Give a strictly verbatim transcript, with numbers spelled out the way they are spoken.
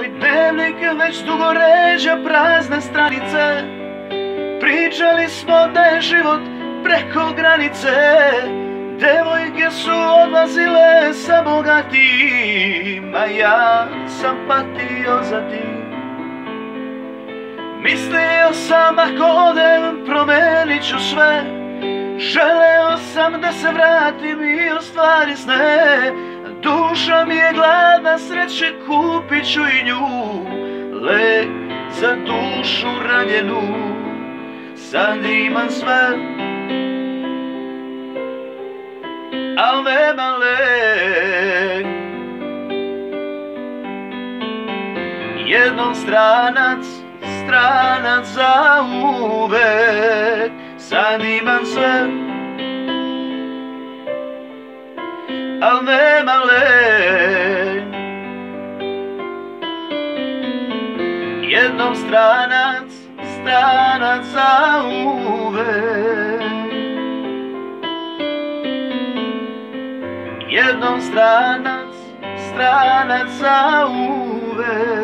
dnevnik već dugo ređa prazne stranice. Pričali smo da je život preko granice. Devojke su odlazile sa bogatim, a ja sam patio za tim. Mislio sam ako odem promenit ću sve. Želeo sam da se vratim i ostvari sne. Duša mi je gladna sreće, kupit ću i nju. Lek za dušu ranjenu, sad imam sve, al nema lek. Jednom stranac, stranac za uvek. Sad imam sve, al nema lek. Jednom stranac, stranac za uvek. Jednom stranac, stranac za uvek.